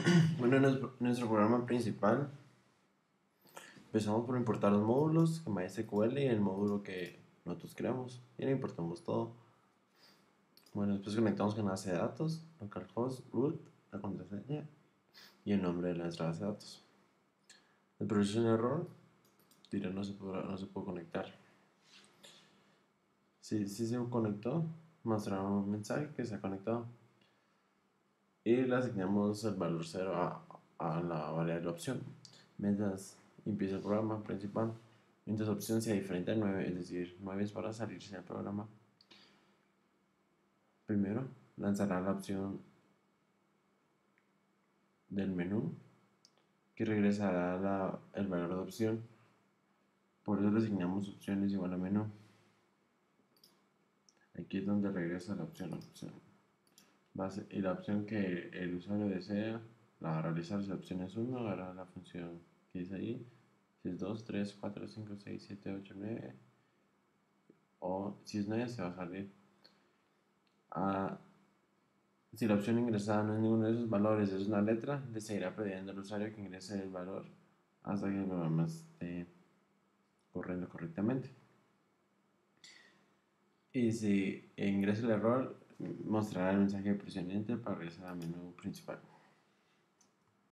Bueno, en nuestro programa principal empezamos por importar los módulos, que MySQL y el módulo que nosotros creamos. Y le importamos todo. Bueno, después conectamos con la base de datos, localhost, root, la contraseña y el nombre de nuestra base de datos. El produce un error, tira no se puede conectar. Si se conectó, mostrará un mensaje que se ha conectado. Y le asignamos el valor 0 a la variable opción. Mientras empieza el programa principal. Mientras la opción sea diferente a 9, es decir, 9 es para salirse del programa. Primero, lanzará la opción del menú que regresará el valor de opción. Por eso le asignamos opciones igual a menú. Aquí es donde regresa la opción. Y la opción que el usuario desea la va a realizar. Si la opción es 1, hará la función que dice ahí. Si es 2, 3, 4, 5, 6, 7, 8, 9. O si es 9 se va a salir. Si la opción ingresada no es ninguno de esos valores, es una letra, le seguirá pidiendo al usuario que ingrese el valor hasta que el programa esté corriendo correctamente. Y si ingresa el error, mostrará el mensaje de presión Enter para regresar al menú principal.